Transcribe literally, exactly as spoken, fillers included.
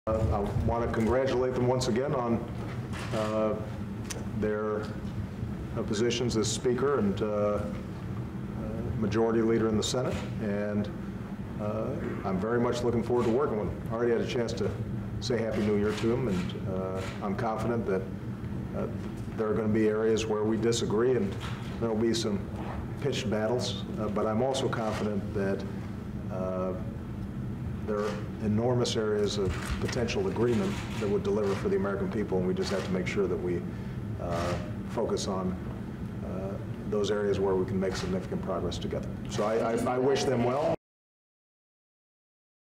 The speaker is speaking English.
I want to congratulate them once again on uh, their uh, positions as Speaker and uh, uh, Majority Leader in the Senate, and uh, I'm very much looking forward to working with them. I already had a chance to say Happy New Year to them, and uh, I'm confident that uh, there are going to be areas where we disagree, and there will be some pitched battles, uh, but I'm also confident that uh, there are enormous areas of potential agreement that would deliver for the American people, and we just have to make sure that we uh, focus on uh, those areas where we can make significant progress together. So I, I, I wish them well.